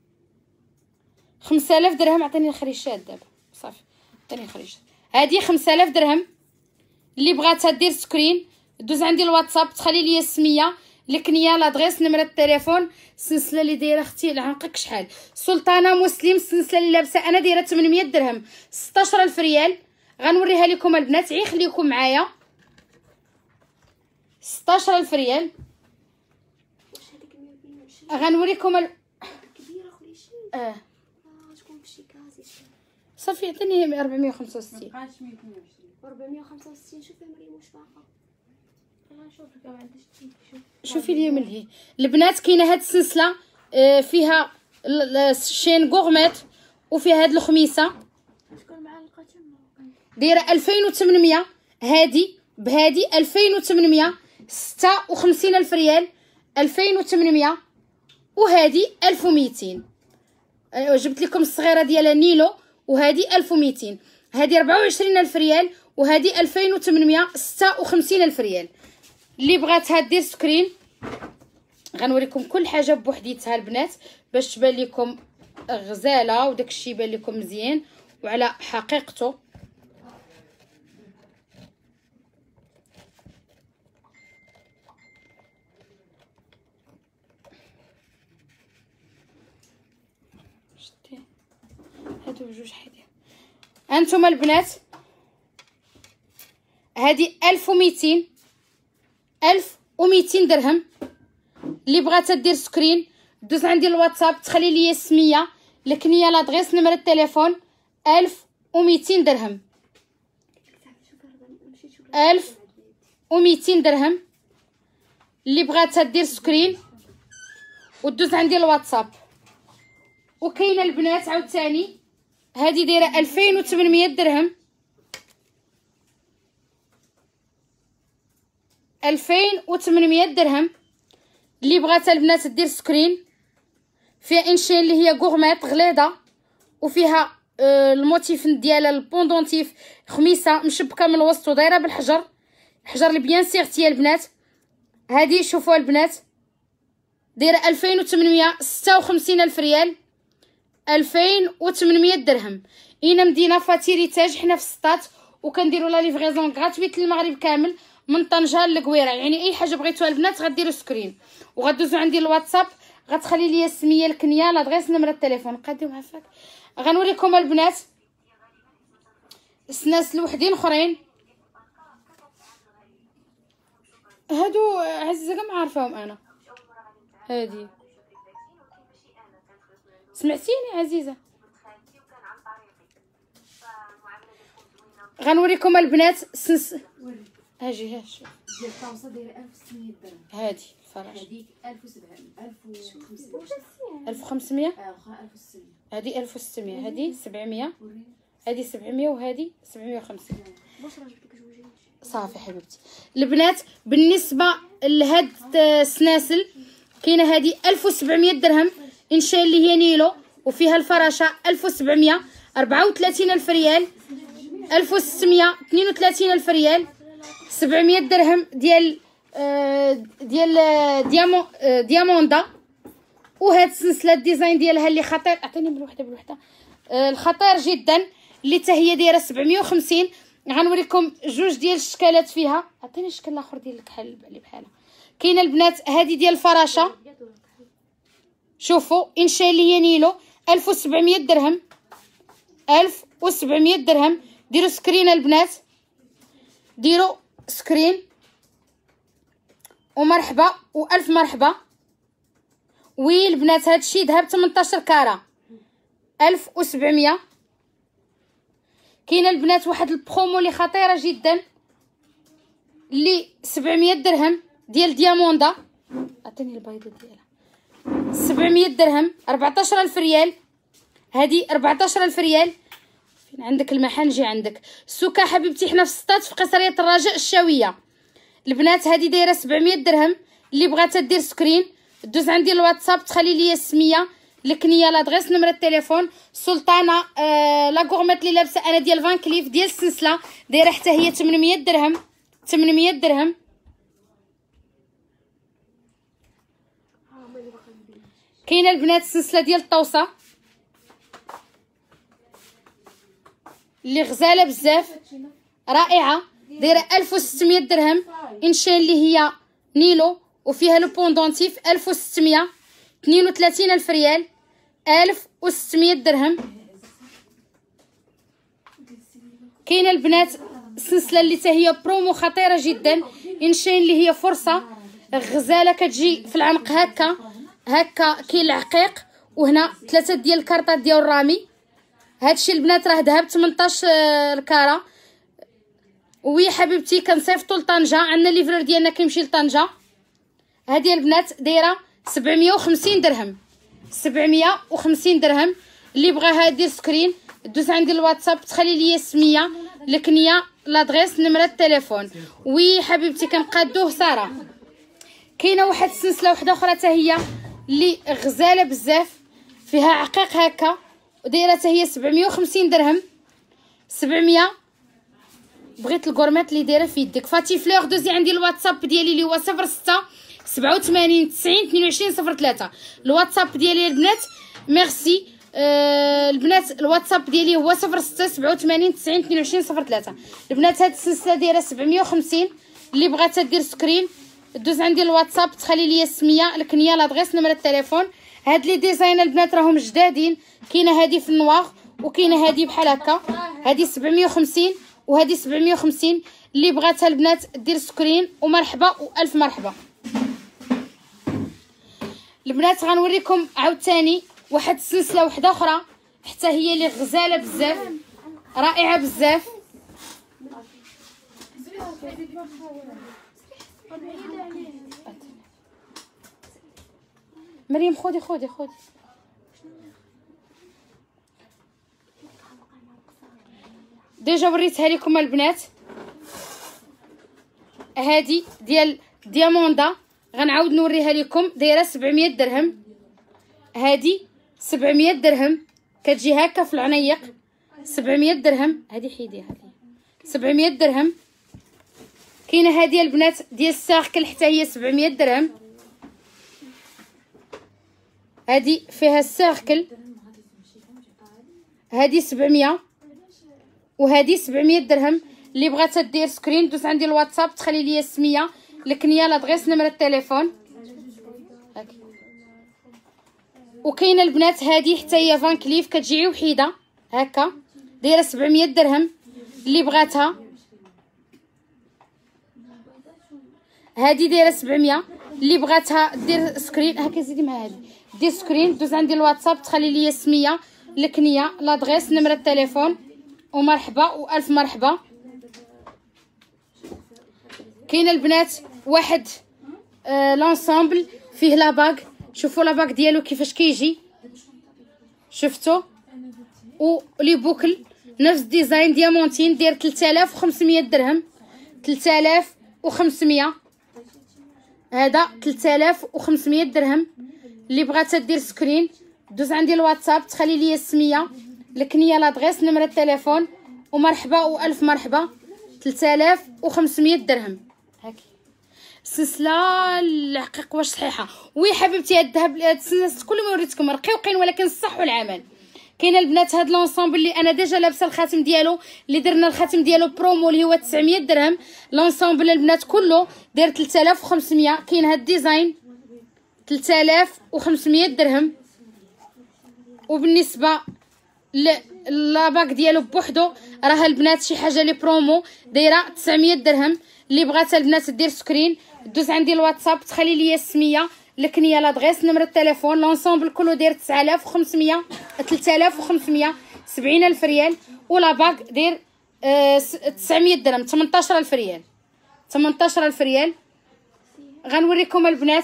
5,000 درهم. عطيني الخريشات دابا صافي عطيني الخريشات. هذه 5,000 درهم. اللي بغاتها دير سكرين دوز عندي الواتساب تخلي لي السميه الكنيه لادغيس نمره التليفون. السلسله اللي دايره اختي لعنقك شحال. سلطانه مسلم السلسله اللي لابسه انا دايره 800 درهم. 16,000 ريال. غنوريها لكم البنات عي خليكم معايا. 16,000 ريال. غنوريكم كبيره خويا شي تكون بشي كازي صافي عطيني 465. مابقاش 122. 465. شوفي مريم واش باقا. غنشوف لك ما عنديش شي. شوفي لي من هي البنات. كاينه هاد السلسله فيها الشين غورميت وفيها هاد الخميسه شكون معلقه تما دايره 2800. هادي بهادي 2800 56,000 ريال 2800. وهادي 1200. جبت لكم الصغيره ديالها نيلو وهادي 1200. هادي 24,000 ريال وهادي 2856,000 ريال. اللي بغاتها دير سكرين. غنوريكم كل حاجه بوحديتها البنات باش تبان لكم غزاله وداكشي يبان لكم مزيان وعلى حقيقته. هادو بجوج حدين. هانتوما البنات هادي 1200 درهم. اللي بغات دير سكرين دوز عندي الواتساب تخلي لي السميه الكنيه لادغيس نمره التليفون 1200 درهم. 1200 درهم. اللي بغات دير سكرين ودوز عندي الواتساب. وكاينه البنات عاوتاني هذه دايره 2800 درهم. 2800 درهم. اللي بغات البنات دير سكرين فيها انشين اللي هي غورميت غليظه وفيها الموتيف ديالها البوندونتيف خميسه مشبكه من الوسط ودايره بالحجر. الحجر اللي بيان سيغتي البنات. هذه شوفوا البنات دايره 2856,000 ريال 2800 درهم. اين مدينه فاتيريتاج حنا في السطات وكنديروا لا ليفريزون غراتويت للمغرب كامل من طنجه للقويره. يعني اي حاجه بغيتوها البنات غديروا سكرين وغدوزوا عندي الواتساب غتخلي لي السميه الكنيه لادغيس نمره التليفون. قاديو عافاك. غنوريكم البنات سناسل وحدين اخرين. هادو عزيزه كاع ما عارفاهم انا. هادي سمعتيني عزيزه. غنوريكم البنات هاجي هاش ديال الطاوسه دايره 1600 درهم. هادي الفراش هذيك 1700 1500. واخا 1600. هادي 1600. هادي 700. هادي 700 وهادي 750. صافي حبيبتي البنات. بالنسبه لهاد السناسل كاينه هادي 1700 درهم انشاء اللي هي نيلو وفيها الفراشه 1700 34,000 ريال 1600 32,000 ريال 700 درهم ديال دياموندا. وهاد السلسله الديزاين ديالها اللي خطير. عطيني بالوحده الخطير جدا اللي حتى هي دايره 750. غنوريكم جوج ديال الشكالات فيها. عطيني الشكل الاخر ديال الكحل اللي بحالها. كاينه البنات هذه ديال الفراشه شوفوا انشاء اللي هي نيلو 1700 درهم 1700 درهم. ديروا سكرين البنات ديروا سكرين ومرحبا والف مرحبا. والبنات هادشي ذهب 18 كاره 1700. كاينه البنات واحد البرومو اللي خطيره جدا اللي 700 درهم ديال دياموندا. عطيني البيضه ديالها 700 درهم 14,000 ريال. هذه 14,000 ريال. فين عندك المحل نجي عندك السوكه حبيبتي. حنا في السطات في قصريه الرجاء الشاويه. البنات هذه دايره 700 درهم. اللي بغات دير سكرين دوز عندي الواتساب تخلي لي السميه الكنيه لادغيس نمره التليفون. سلطانه لا غورميت اللي لابسه انا ديال فان كليف ديال السلسله دايره حتى هي 800 درهم 800 درهم. كاينه البنات السلسله ديال الطوسه اللي غزاله بزاف رائعه دايره 1600 درهم انشاء اللي هي نيلو وفيها لو بوندونتيف 1600 32,000 ريال 1600 درهم. كاينه البنات السلسله اللي حتى هي برومو خطيره جدا انشاء اللي هي فرصه غزاله كتجي في العنق هكا هكا كاين العقيق، وهنا 3 ديال الكارطات ديال الرامي. هادشي البنات راه ذهب 18 الكاره. وي حبيبتي كنصيفطوا لطنجه، عندنا ليفرور ديالنا كيمشي لطنجه. هذه البنات دايره 750 درهم، 750 درهم. اللي بغاها دير سكرين دوز عندي الواتساب، تخلي لي السميه، الكنيه، لادغيس، نمره التليفون. وي حبيبتي كنقادوه ساره. كاينه واحد السلسله وحده اخرى حتى هي اللي غزاله بزاف، فيها عقيق هكا، ودايره حتى هي 750 درهم. 700. بغيت الكورميط اللي دايره في يدك فاتي فلور. دوزي عندي الواتساب ديالي اللي هو 06 87 90 22 03. الواتساب ديالي البنات ميرسي. البنات الواتساب ديالي هو 06 87 90 22 03. البنات هاد السلسله دايره 750. اللي بغات دير سكرين دوز عندي الواتساب، تخلي لي السميه، الكنيه، لادغيس، نمره التليفون. هاد لي ديزاين البنات راهم جدادين. كاينه هادي في النوار، وكاينه هادي بحال هكا. هادي 750 وهادي 750. اللي بغاتها البنات دير سكرين ومرحبا والف مرحبا. البنات غنوريكم عاوتاني واحد السلسله وحده اخرى حتى هي اللي غزاله بزاف، رائعه بزاف. مريم خودي خودي خودي. ديجا وريتها لكم البنات. هادي ديال دياموندا غنعاود نوريها لكم، دايره 700 درهم. هادي 700 درهم، كتجي هكا في العنيق. 700 درهم. هادي حيديها لي. 700 درهم. كاينه هادي البنات ديال السيركل حتى هي 700 درهم. هادي فيها السيركل، هادي 700 وهادي 700 درهم. اللي بغات دير سكرين دوز عندي الواتساب، تخلي لي السميه، الكنيه، لادغيس، نمره التليفون. وكاينه البنات هادي حتى هي فان كليف، كتجي وحيده هكا، دايره 700 درهم. اللي بغاتها هادي دايره 700. اللي بغاتها دير سكرين هكا، زيدي مع هادي، دير سكرين دوز عندي الواتساب، تخلي لي السميه، الكنيه، لادغيس، نمره التليفون، ومرحبا والف مرحبا. كاين البنات واحد لونسامبل فيه لاباك. شوفوا لاباك ديالو كيفاش كيجي، شفتوا؟ ولي بوكل نفس ديزاين ديامونتين، داير 3500 درهم. 3500. هذا 3500 درهم. اللي بغات دير سكرين دوز عندي الواتساب، تخلي لي السميه، الكنيه، لادغيس، نمره التليفون، ومرحبا والف مرحبا. 3500 درهم. هاكي السلسله العقيق واش صحيحه. وي حبيبتي هاد الذهب السلسله كل ما وريتكم رقيقين ولكن الصح والعمل. كاين البنات هاد لونسومبل اللي انا ديجا لابسه الخاتم ديالو، اللي درنا الخاتم ديالو برومو اللي هو 900 درهم. لونسومبل البنات كله داير 3500. كاين هاد الديزاين 3500 درهم. وبالنسبه لاباك ديالو بوحدو راه البنات شي حاجه لي برومو دايره 900 درهم. اللي بغات البنات دير سكرين دوز عندي الواتساب، تخلي لي السميه، الكنيه، لادغيس، نمره التليفون. لونسومبل كله داير 9500 3500 70000 ريال. ولاباك داير 900 درهم 18000 ريال 18000 ريال. غنوريكم البنات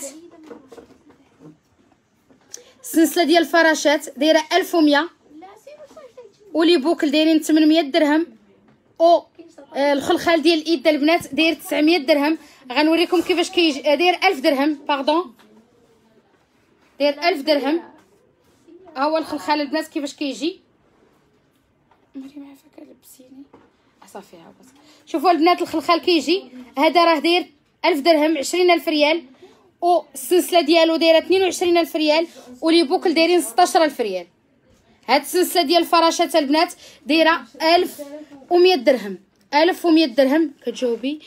السلسله ديال الفراشات دايره 1100. ولي بوكل دايرين 800 درهم. او الخلخال ديال الايد البنات داير 900 درهم. غنوريكم كيفاش كيجي. داير 1000 درهم باردون، داير 1000 درهم. ها هو الخلخال البنات كيفاش كيجي. مريم عافاك لبسيني صافي. ها بس شوفوا البنات الخلخال كيجي. هذا راه داير 1000 درهم 20000 ريال. والسلسله ديالو دايره 22000 ريال. ولي بوكل دايرين 16000 ريال. هاد السلسله ديال الفراشات البنات دايره 1100 درهم. 1100 درهم. كتجاوبي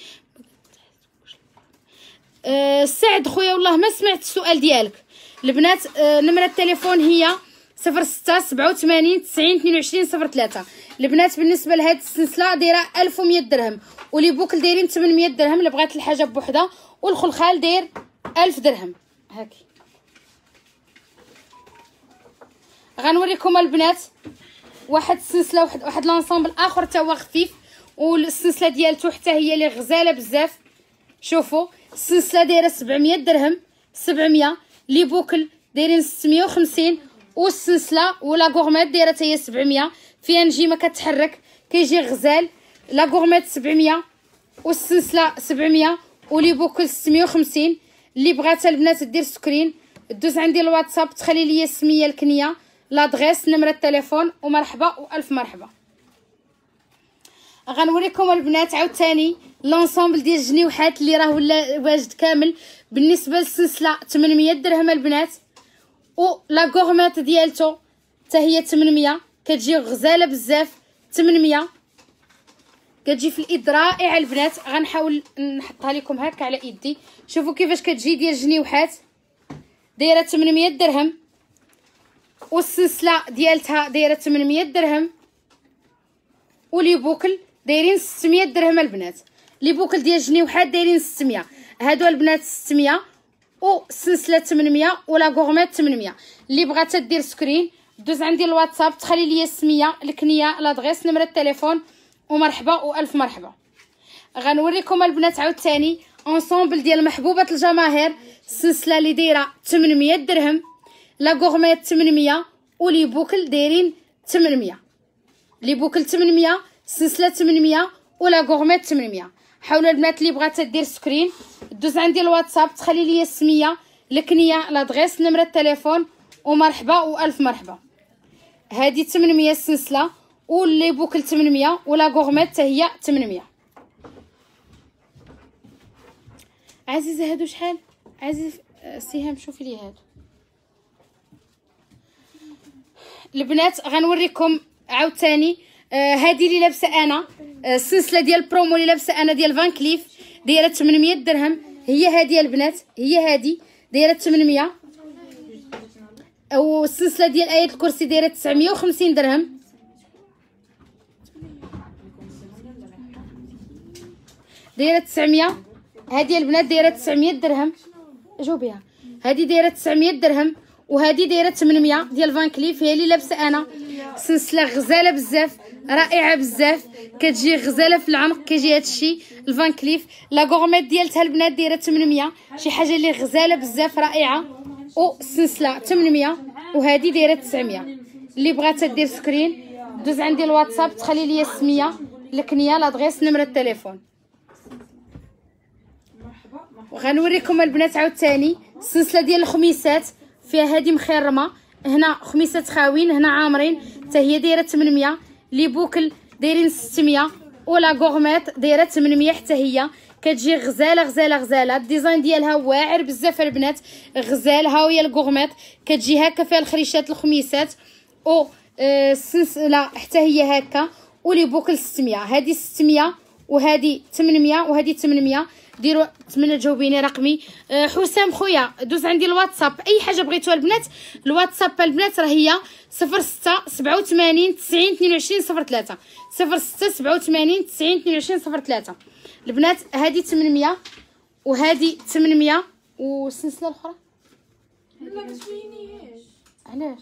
سعد خويا والله ما سمعت السؤال ديالك. البنات نمره التليفون هي 06 87 90 22 03. البنات بالنسبه لهاد السلسله دايره 1100 درهم. ولي بوكل دايرين 800 درهم اللي بغات الحاجه بوحده. والخلخال داير 1000 درهم. هاكي غنوريكم البنات واحد السلسله واحد لانسامبل اخر تا هو خفيف، والسلسله ديالته حتى هي اللي غزاله بزاف. شوفوا السلسله دايره 700 درهم، 700 لي بوكل دايرين 650، والسلسله ولا غورميت دايره حتى هي 700 فيها نجيمه كتحرك كيجي غزال. لا غورميت 700 والسلسله 700 ولي بوكل 650. اللي بغات البنات دير سكرين دوز عندي الواتساب تخلي لي السميه الكنيه لادغيس نمره التليفون ومرحبا والف مرحبا. غنوريكم البنات عاوتاني لونسومبل ديال الجنيوحات اللي راه ولا واجد كامل. بالنسبه للسلسله 800 درهم البنات، و لا غورميت ديالتو حتى هي 800 كتجي غزاله بزاف. 800 كتجي في الايد رائعه البنات. غنحاول نحطها لكم هكا على يدي. شوفوا كيفاش كتجي ديال الجنيوحات دايره 800 درهم، والسلسله ديالتها دايره 800 درهم، ولي بوكل دايرين 600 درهم البنات. لي بوكل ديال الجنيوحات دايرين 600، هادو البنات 600 والسلسله 800 ولا غورميت 800. اللي بغات دير سكرين دوز عندي الواتساب تخلي لي السميه الكنيه لادغيس نمره التليفون ومرحبا والف مرحبا. غنوريكم البنات عاوتاني انصومبل ديال محبوبه الجماهير، السلسله اللي دايره 800 درهم، لا غورميت 800 ولي بوكل دايرين 800. لي بوكل 800 السلسله 800 ولا غورميت 800. حاولوا البنات اللي بغات دير سكرين دوز عندي الواتساب تخلي لي السميه الكنيه لادغيس نمره التليفون ومرحبا والف مرحبا. هذه 800 السلسله واللي بوكل 800 ولا غورميت حتى هي 800. عزيزه هادو شحال؟ عزيز سيهام شوفي لي هادو البنات. غنوريكم عاوتاني هذه اللي لابسه انا، السلسله ديال برومو اللي لابسه انا ديال فان كليف دايره 800 درهم. هي هذه البنات، هي هذه دايره 800، والسلسله ديال ايات الكرسي دايره 950 درهم. دايره 900. هذه البنات دايره 900 درهم. جاوبيها. هذه دايره 900 درهم وهذه دايره 800 ديال فان كليف. هي اللي لابسه انا، سلسله غزاله بزاف رائعه بزاف كتجي غزاله في العنق. كيجي هادشي الفان كليف. لا غورميت ديالتها البنات دايره 800 شي حاجه اللي غزاله بزاف رائعه، والسلسله 800 وهذه دايره 900. اللي بغات دير سكرين دوز عندي الواتساب تخلي لي السميه الكنيه لادغيس نمره التليفون. وغنوريكم البنات عاوتاني السلسله ديال الخميسات فيها هذه مخرمه، هنا خميسات خاوين هنا عامرين حتى هي دايره 800. لي بوكل دايرين 600 ولا غورميت دايره 800 حتى هي كتجي غزاله غزاله غزاله. الديزاين ديالها واعر بزاف البنات غزال. ها هي الغورميت كتجي هكا فيها الخريشات الخميسات او السلسله حتى هي هكا، ولي بوكل 600. هذه 600 وهذه 800 وهذه 800. ديروا نتمنى تجاوبيني رقمي. حسام خويا دوز عندي الواتساب اي حاجه بغيتوها البنات. الواتساب البنات راه هي 06 87 90 22 03 06 87 90 22 03 البنات. هذه 800 وهذه 800 والسلسله الاخرى لا ما تبينيهاش. علاش؟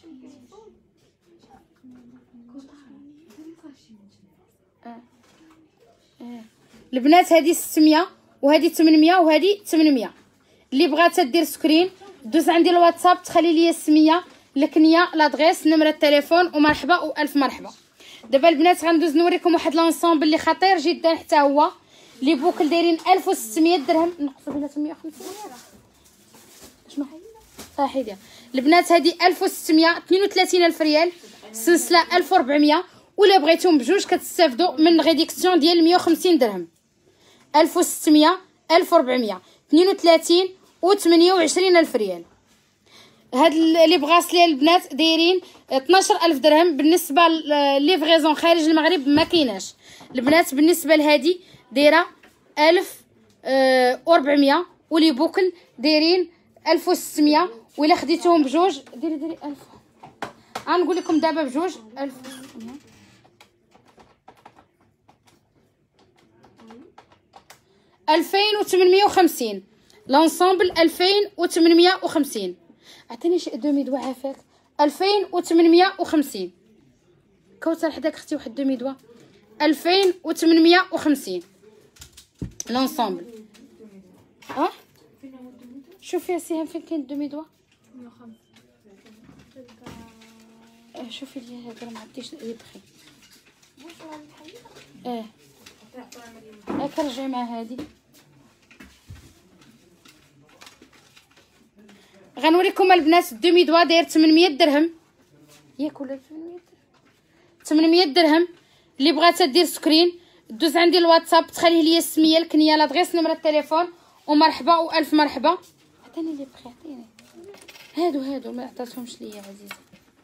البنات هذه 600 وهذه 800 وهذه 800. اللي بغات دير سكرين دوز عندي الواتساب تخلي لي السميه الكنيه لادغيس نمره التليفون ومرحبا والف مرحبا. دابا البنات غندوز نوريكم واحد لونسومبل اللي خطير جدا حتى هو. لي بوكل دايرين 1600 درهم نقصوا بيناتهم 150 شنو حيدها البنات. هذه 1600 32000 ريال، سلسله 1400. ولا بغيتهم بجوج كتستافدوا من ريديكسيون ديال 150 درهم. 1600 1400 32 و 28000 ريال. هاد لي بغاسلي البنات دايرين 12000 درهم. بالنسبه ليفغيزون خارج المغرب ما كايناش البنات. بالنسبه لهادي دايره 1400 ولي بوكل دايرين 1600. ولا خديتوهم بجوج ديري 1000. غنقول لكم دابا بجوج 1600 2850. لونسومبل 2850. عطيني شي دومي دوا عافاك. 2850. كوثر حداك اختي واحد دومي دوا 2850 لونسومبل. شوفي يا سهام فين كاين دومي دوا. شوفي لي هذا ما عرفتيش لي بخي. كنرجع مع هذه. غنوريكم البنات الدومي دوا داير 800 درهم ياك ولا 800 درهم. اللي بغات دير سكرين دوز عندي الواتساب تخليه ليا السميه الكنيه لادغيس نمره التليفون ومرحبا والف مرحبا. عطيني لي بخي عطيني هادو ما عطاتهمش ليا عزيزه.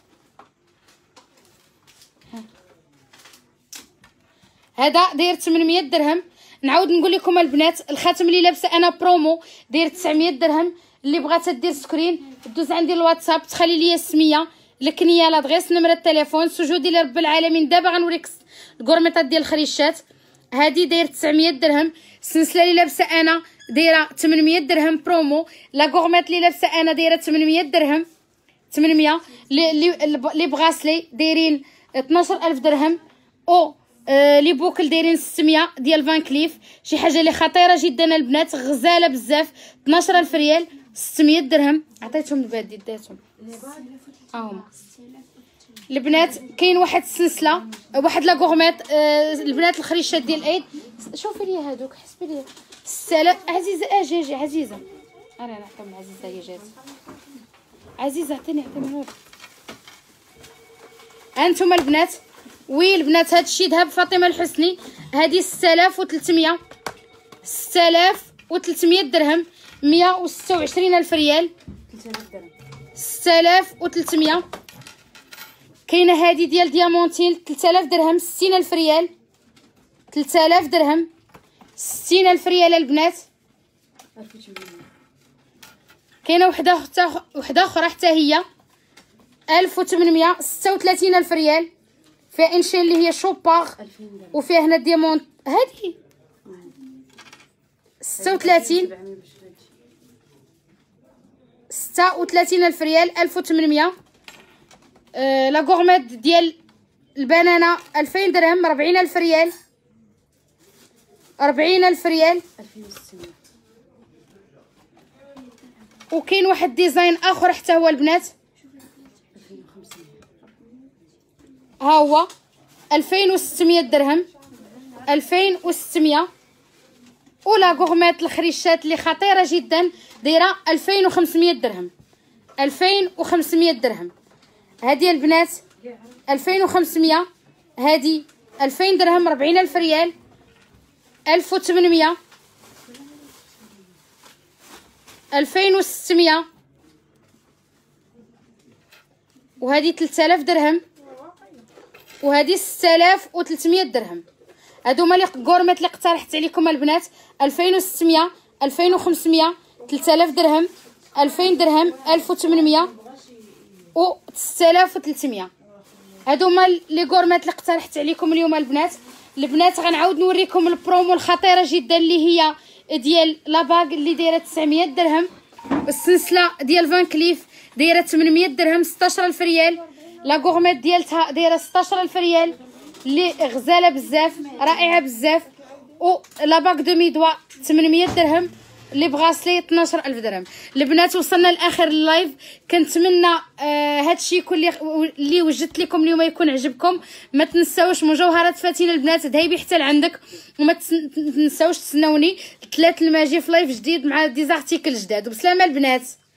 هذا داير 800 درهم. نعاود نقول لكم البنات الخاتم اللي لابسه انا برومو داير 900 درهم. اللي بغات دير سكرين دوز عندي الواتساب تخلي ليا السميه الكنيه لادغيس نمره التليفون. سجودي لرب العالمين. دابا غنوريك الكورميطات ديال الخريشات. هذه داير 900 درهم. السلسله اللي لابسه انا دايره 800 درهم برومو. لا كورميط اللي لابسه انا دايره 800 درهم 800. لي بغاسلي دايرين 12000 درهم. او لي بوكل دايرين 600 ديال فان كليف. شي حاجه اللي خطيره جدا البنات غزاله بزاف 12000 ريال 600 درهم. عطيتهم البادي داتهم هاهما البنات. كاين واحد السلسله واحد لا كورميط البنات الخريشات ديال العيد. شوفي لي هادوك حسبي لي 6000 عزيزه. اجي عزيزه انا نعطيهم عزيزه هي جات عزيزه. عطيني نور. انتم البنات وي البنات هادشي ذهب فاطمه الحسني. هذه 6300 درهم 126000 ريال 6300. كاينه هذه ديال ديامونتين 3000 درهم 60000 ريال 3000 درهم 60000 ريال البنات. كاينه وحده اخرى حتى هي 1836 ريال فيها انشي اللي هي شوباغ وفيها هنا ديامونت. هذه 36 ريال 1800. لا غورميت ديال البنانه 2000 درهم 40000 ريال 40000 ريال. وكاين واحد ديزاين اخر حتى هو البنات ها هو 2600 درهم 2600. ولا غورميت الخريشات اللي خطيره جدا دايره 2500 درهم 2500 درهم. هذه البنات 2500. هذه 2000 درهم 40000 ريال 1800 2600. وهذه 3000 درهم وهذه 6300 درهم. هادو هما لي غورميت اللي اقترحت عليكم البنات 2600 2500 3000 درهم 2000 درهم 1800 و 6300. هادو هما لي غورميت اللي اقترحت عليكم اليوم البنات غنعاود نوريكم البرومو الخطيره جدا اللي هي ديال لاباغ اللي دايره 900 درهم. السلسله ديال فان كليف دايره 800 درهم 16000 ريال. لا غورميت ديالتها دايره 16000 ريال اللي غزاله بزاف رائعه بزاف. و لاباغ دومي دوا 800 درهم. اللي بغاسلي 12000 درهم. البنات وصلنا لاخر اللايف. كنتمنى هادشي يكون اللي وجدت لكم اليوم يكون عجبكم. ما تنساوش مجوهرات فاتنه البنات ذهبي حتى لعندك. وما تنساوش تسناوني 3 الماجي في لايف جديد مع ديزارتيكل جداد. وبسلامه البنات.